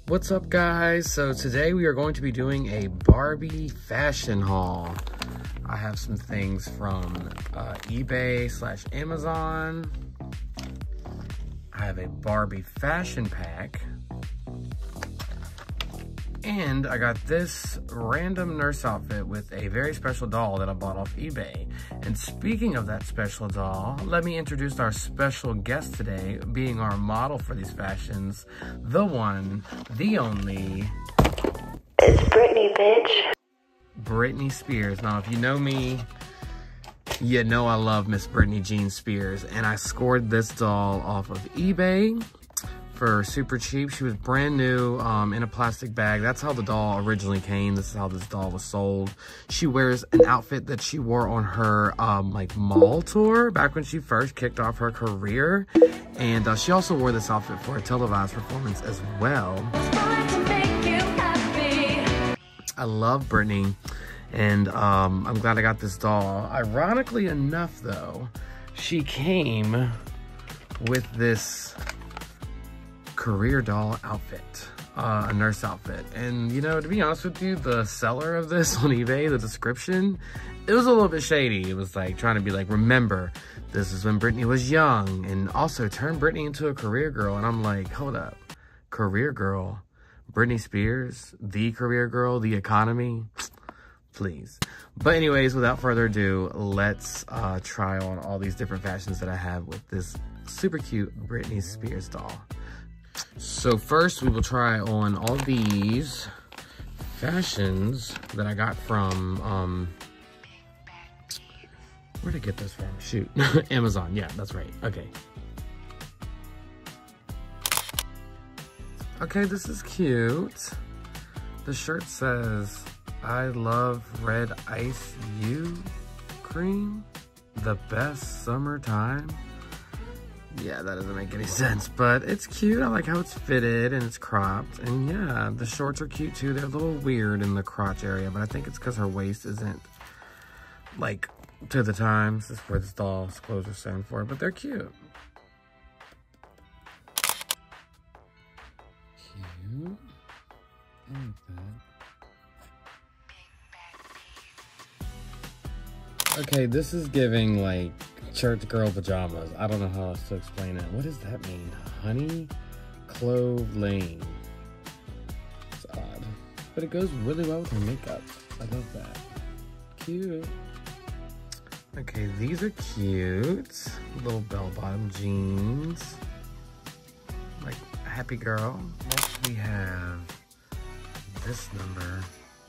What's up, guys? So today we are going to be doing a Barbie fashion haul. I have some things from eBay/Amazon. I have a Barbie fashion pack. And I got this random nurse outfit with a very special doll that I bought off eBay. And speaking of that special doll, let me introduce our special guest today, being our model for these fashions, the one, the only... It's Britney, bitch. Britney Spears. Now, if you know me, you know I love Miss Britney Jean Spears. And I scored this doll off of eBay for super cheap. She was brand new in a plastic bag. That's how the doll originally came. This is how this doll was sold. She wears an outfit that she wore on her like mall tour back when she first kicked off her career. And she also wore this outfit for a televised performance as well. I love Britney, and I'm glad I got this doll. Ironically enough though, she came with this career doll outfit, a nurse outfit. And you know, to be honest with you, the seller of this on eBay, the description, it was a little bit shady. It was like trying to be like, remember, this is when Britney was young, and also turn Britney into a career girl. And I'm like, hold up, career girl? Britney Spears, the career girl, the economy? Please. But anyways, without further ado, let's try on all these different fashions that I have with this super cute Britney Spears doll. So first we will try on all these fashions that I got from, where'd I get this from? Shoot, Amazon. Yeah, that's right. Okay. Okay, this is cute. The shirt says, I love red ice you cream, the best summertime. Yeah, that doesn't make any sense, but it's cute. I like how it's fitted and it's cropped. And yeah, the shorts are cute too. They're a little weird in the crotch area, but I think it's because her waist isn't like to the times. This is where this doll's clothes are sewn for, but they're cute. Cute. I like that. Okay, this is giving like church girl pajamas. I don't know how else to explain it. What does that mean? Honey Clove Lane. It's odd, but it goes really well with her makeup. I love that. Cute. Okay, these are cute. Little bell-bottom jeans. Like a happy girl. Next we have this number.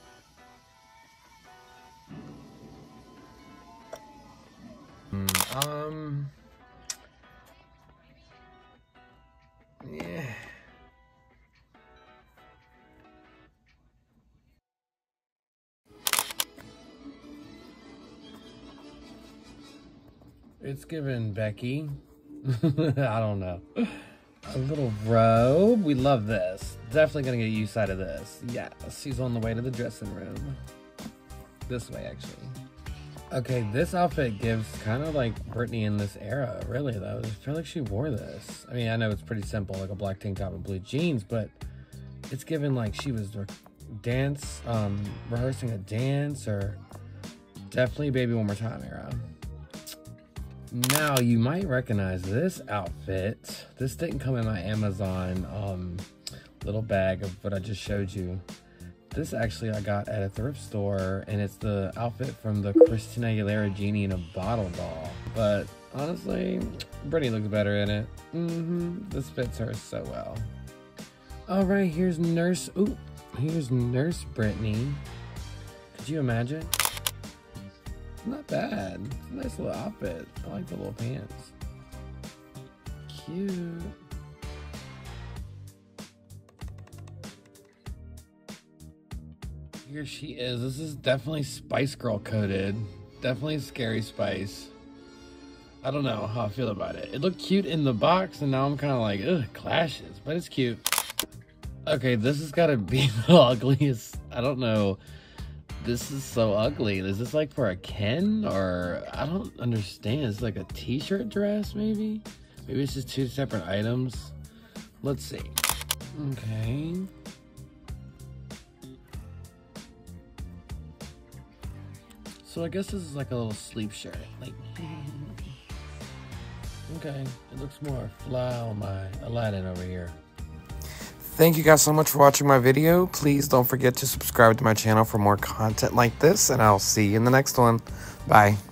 Yeah. It's given Becky. I don't know. A little robe. We love this. Definitely gonna get use out of this. Yes, she's on the way to the dressing room. This way, actually. Okay, this outfit gives kind of like Britney in this era, really, though. I feel like she wore this. I mean, I know it's pretty simple, like a black tank top and blue jeans, but it's given like she was rehearsing a dance, or definitely Baby One More Time era. Now, you might recognize this outfit. This didn't come in my Amazon little bag of what I just showed you. This actually I got at a thrift store, and it's the outfit from the Christina Aguilera Genie in a Bottle doll. But honestly, Britney looks better in it. This fits her so well. All right, here's Nurse Britney. Could you imagine? Not bad. It's a nice little outfit. I like the little pants. Cute. Here she is. This is definitely Spice Girl coded. Definitely Scary Spice. I don't know how I feel about it. It looked cute in the box, and now I'm kind of like, ugh, clashes, but it's cute. Okay, this has got to be the ugliest. I don't know. This is so ugly. Is this like for a Ken, or I don't understand. It's like a t-shirt dress, maybe? Maybe it's just two separate items. Let's see. Okay. So I guess this is like a little sleep shirt. Like, okay, it looks more fly on my Aladdin over here. Thank you guys so much for watching my video. Please don't forget to subscribe to my channel for more content like this, and I'll see you in the next one. Bye.